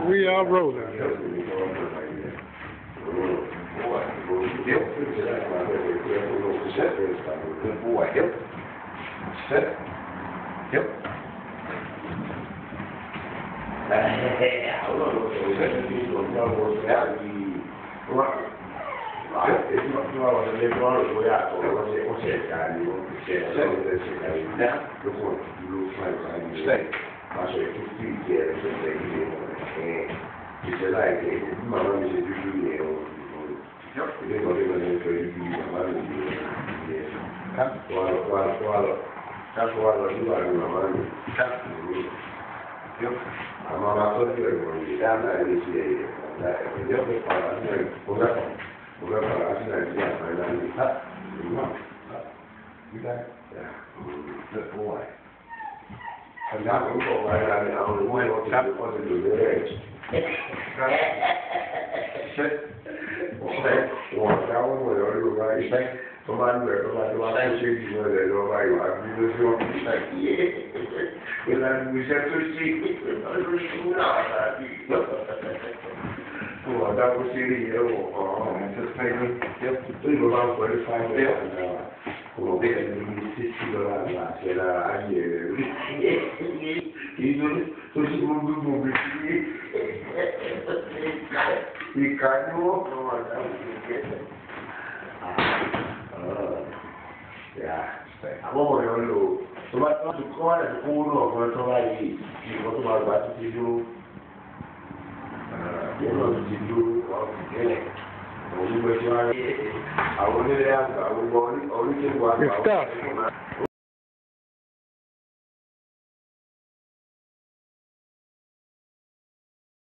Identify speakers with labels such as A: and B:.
A: We are rolling.
B: Good boy. Yep. Sit. Yep. Stay. Good boy. And now we're going right on the way on top of the edge. Sit. Stay. One down, one over, right? Stay. Come on, where? Come on, come on. Stay. You know that nobody will have you to stay. Well, then we said to see. Oh, that was really, oh, anticipating. Yep. We were about 45 minutes. Como ve que necesito la ayer y no soy muy y caño ya vamos a verlo toma tu cola tu uno con todo ahí y con tu malva tu tío yo no te tío o tiene Está.